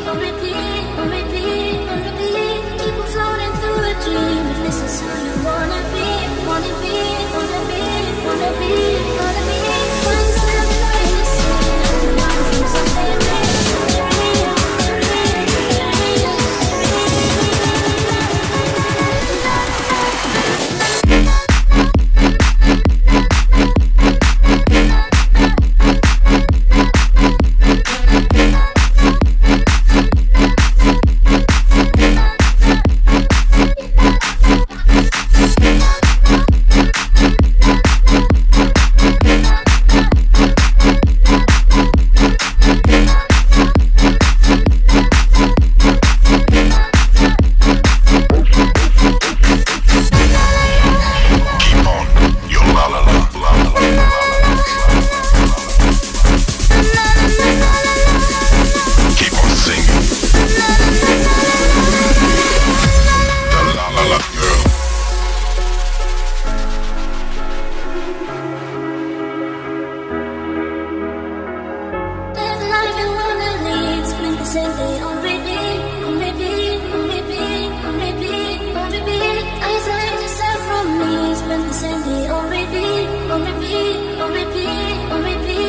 on repeat, on repeat, on repeat. Keep on floating through a dream. If this is who you wanna be, wanna be, wanna be, wanna be, wanna be. One step like the sun, one from something real. On repeat, on repeat, on repeat, on repeat.